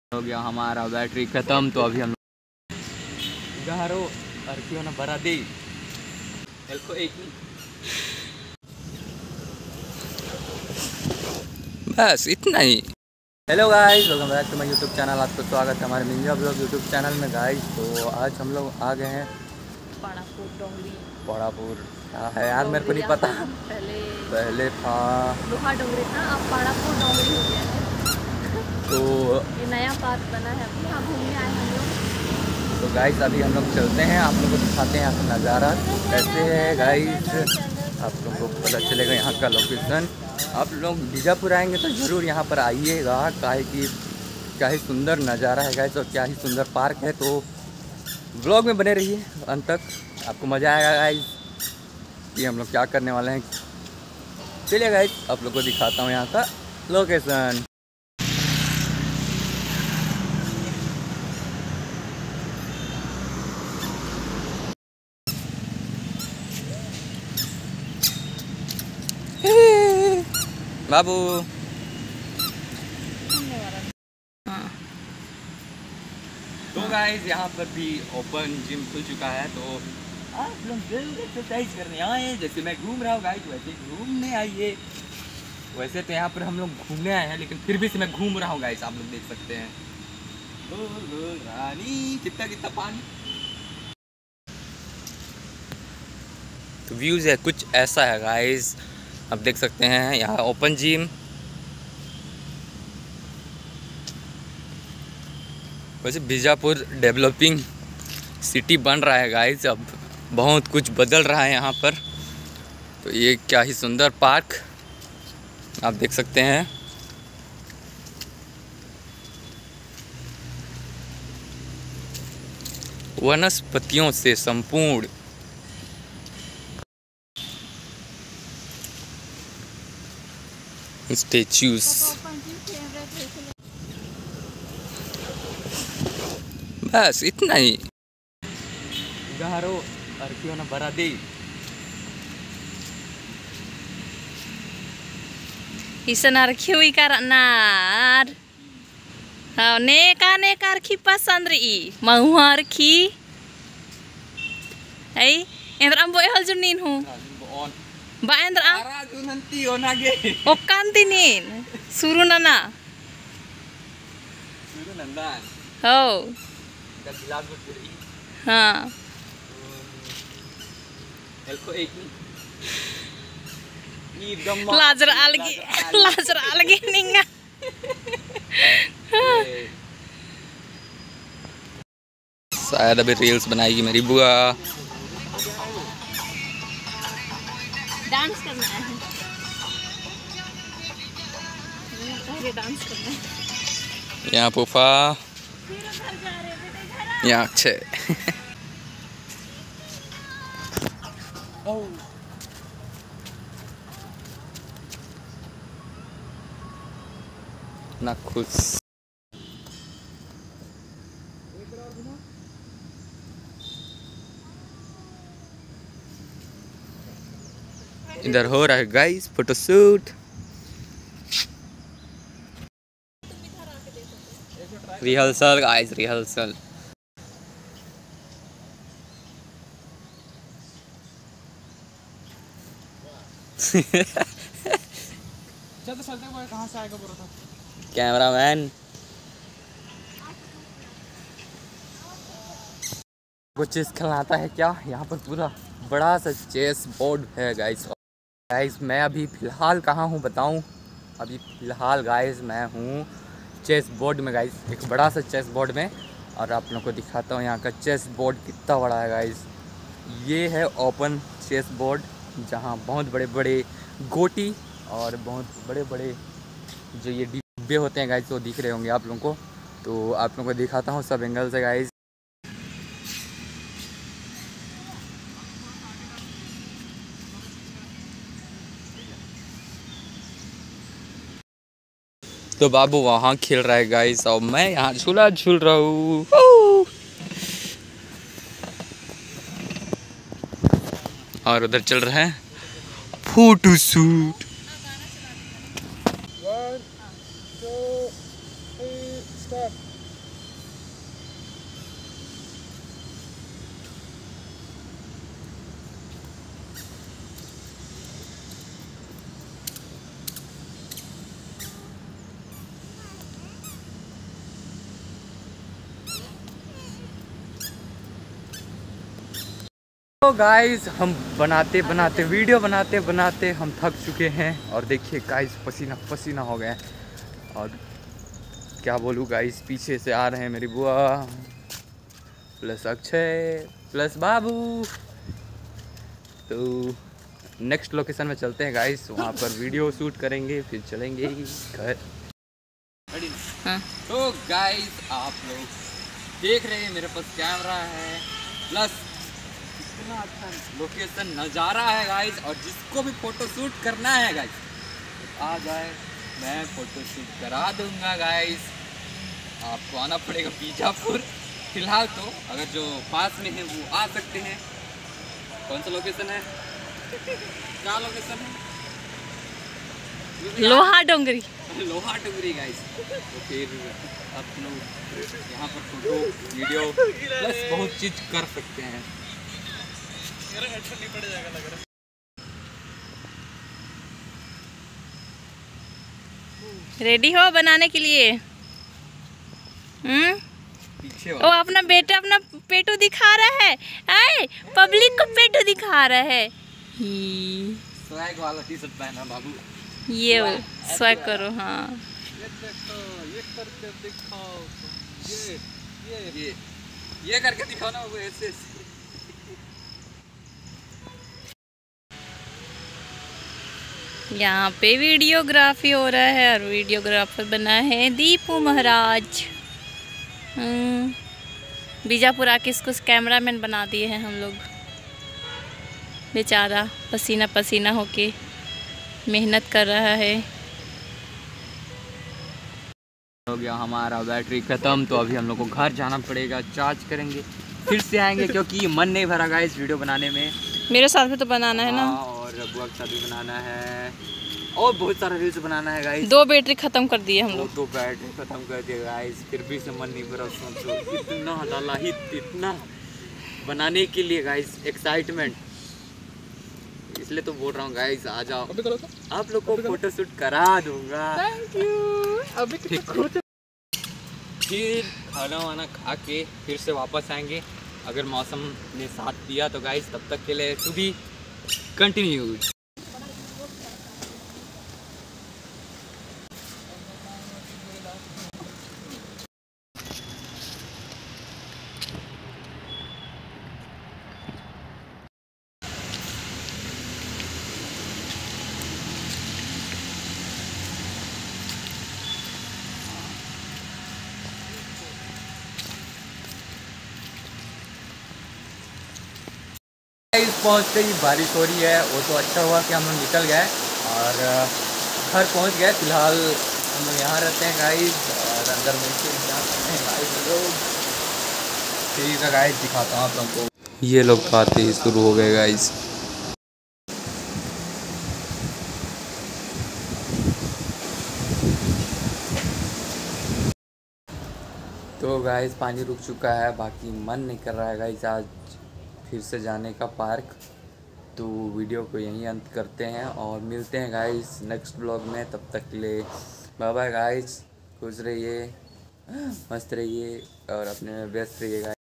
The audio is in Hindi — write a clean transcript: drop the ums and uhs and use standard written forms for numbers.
हो गया हमारा बैटरी खत्म, तो अभी हम गारो अर्थियों ने भरा दी एक बस इतना ही। Hello guys, welcome back to my YouTube channel. आपको स्वागत है हमारे मिंजा ब्लॉग यूट्यूब चैनल में गाइस। तो आज हम लोग आ गए हैं पाड़ापुर। क्या है यार, मेरे को नहीं पता। पहले था लोहा डोंगरी था, अब पाड़ापुर डोंगरी हो गया है। तो ये नया पार्क बना है, अभी यहाँ घूमने आए हम लोग। तो गाइस अभी हम लोग चलते हैं, आप लोगों को दिखाते हैं यहाँ का नज़ारा कैसे है गाइस। आप लोगों को पता चलेगा यहाँ का लोकेशन। आप लोग बीजापुर आएंगे तो ज़रूर यहाँ पर आइएगा, काहे कि क्या ही सुंदर नज़ारा है गाइस और क्या ही सुंदर पार्क है। तो व्लॉग में बने रहिए अंत तक, आपको मज़ा आएगा गाइस कि हम लोग क्या करने वाले हैं। चलिए गाइस आप लोग को दिखाता हूँ यहाँ का लोकेशन। बाबू तो गाइस यहाँ पर भी ओपन जिम खुल चुका है, तो आप लोग जरूर एक्सरसाइज करने आए। जैसे मैं घूम रहा हूँ गाइस वैसे घूमने आइए। वैसे तो यहाँ पर हम लोग घूमने आए हैं, लेकिन फिर भी से मैं घूम रहा हूँ गाइस, आप लोग देख सकते हैं। रानी कितना कितना पानी। तो व्यूज़ है कुछ ऐसा है गाइस, आप देख सकते हैं यहाँ ओपन जिम। वैसे बीजापुर डेवलपिंग सिटी बन रहा है गाइस, अब बहुत कुछ बदल रहा है यहाँ पर। तो ये क्या ही सुंदर पार्क आप देख सकते हैं। वनस्पतियों से संपूर्ण स्टेच्यूज। बस इतना ही। गारो अर्थियों ने भरा दी Isanar kiwi karanar. Nekar ki pasandri. Mauhar ki. Hey, entra ambo ehal junin hu. Ba entra am. nanti onage. Okantinin. Surunana. Oh. हाँ। लाजर अलगी निंगा। शायद अभी रील्स बनाएगी मेरी बुआ। डांस करना है, डांस करना है। यहाँ पुफा, यहाँ अच्छे। ना खुश। इधर हो रहा है guys photoshoot. Rehearsal guys, rehearsal. कहाँ से आएगा बोला था कैमरामैन। कुछ चीज़ खिलाता है क्या। यहाँ पर पूरा बड़ा सा चेस बोर्ड है गाइस। गाइस मैं अभी फ़िलहाल कहाँ हूँ बताऊँ। अभी फ़िलहाल गाइस मैं हूँ चेस बोर्ड में गाइस, एक बड़ा सा चेस बोर्ड में। और आप लोगों को दिखाता हूँ यहाँ का चेस बोर्ड कितना बड़ा है गाइस। ये है ओपन चेस बोर्ड, जहाँ बहुत बड़े बड़े गोटी और बहुत बड़े बड़े जो ये डिब्बे होते हैं गाइस वो दिख रहे होंगे आप लोगों को। तो आप लोगों को दिखाता हूँ सब एंगल से गाइस। तो बाबू वहाँ खेल रहा है गाइस और मैं यहाँ झूला झूल रहा हूँ। और उधर चल रहा है फोटो शूट। तो गाइस हम वीडियो बनाते बनाते हम थक चुके हैं और देखिए गाइस पसीना पसीना हो गए और क्या बोलूँ गाइस, पीछे से आ रहे हैं मेरी बुआ प्लस अक्षय प्लस बाबू। तो नेक्स्ट लोकेशन में चलते हैं गाइस, वहाँ पर वीडियो शूट करेंगे फिर चलेंगे घर। हाँ। तो गाइस आप लोग देख रहे हैं मेरे पास कैमरा है प्लस इतना अच्छा लोकेशन नज़ारा है गाइस, और जिसको भी फ़ोटो शूट करना है गाइस आ जाए, मैं फ़ोटो शूट करा दूंगा गाइस। आपको आना पड़ेगा बीजापुर। फिलहाल तो अगर जो पास में है वो आ सकते हैं। कौन सा लोकेशन है, क्या लोकेशन है? लोहा डोंगरी। लोहा डोंगरी गाइस। तो फिर आप लोग यहाँ पर फोटो वीडियो प्लस बहुत चीज़ कर सकते हैं। रेडी हो बनाने के लिए? पीछे ओ अपना बेटा अपना पेटू दिखा रहा है, आए पब्लिक को पेटू दिखा रहा है। स्वैग वाला टी शर्ट पहना बाबू, ये स्वैग करो। हाँ ये करके दिखाओ, ये करके दिखाओ ना वो ऐसे। यहाँ पे वीडियोग्राफी हो रहा है और वीडियोग्राफर बना है दीपू महाराज। बीजापुर आके इसको कैमरामैन बना दिए हैं हम लोग। बेचारा पसीना पसीना होके मेहनत कर रहा है। हो गया हमारा बैटरी ख़त्म, तो अभी हम लोग को घर जाना पड़ेगा, चार्ज करेंगे फिर से आएंगे क्योंकि मन नहीं भरा गाइस वीडियो बनाने में। मेरे साथ भी तो बनाना है ना, और बुआ के साथ भी बनाना है और बहुत सारा रील्स बनाना है गाइस। 2 बैटरी ख़त्म कर दिए हम लोग। 2 बैटरी ख़त्म कर दिए गाइस, फिर भी से मन नहीं भरा। सोचो इतना डाला ही इतना बनाने के लिए गाइस, एक्साइटमेंट, इसलिए तो बोल रहा हूँ गाइस आ जाओ, आप लोग को फोटो शूट करा दूंगा। Thank you. अभी फिर खाना वाना खा के फिर से वापस आएंगे अगर मौसम ने साथ दिया तो गाइस। तब तक के लिए टू बी कंटिन्यूड। पहुँचते ही बारिश हो रही है, वो तो अच्छा हुआ कि हम लोग निकल गए और घर पहुँच गए। फिलहाल हम लोग यहाँ रहते हैं गाइस और अंदर मिलते हैं गाइस लोग। ठीक है गाइस दिखाता हूँ आप लोगों को। ये लोग तो आते ही शुरू हो गए गाइस। तो गाइस पानी रुक चुका है, बाकी मन नहीं कर रहा है गाइस आज फिर से जाने का पार्क। तो वीडियो को यहीं अंत करते हैं और मिलते हैं गाइस नेक्स्ट ब्लॉग में। तब तक के लिए बाय बाय गाइस, खुश रहिए, मस्त रहिए और अपने में व्यस्त रहिए गाइस।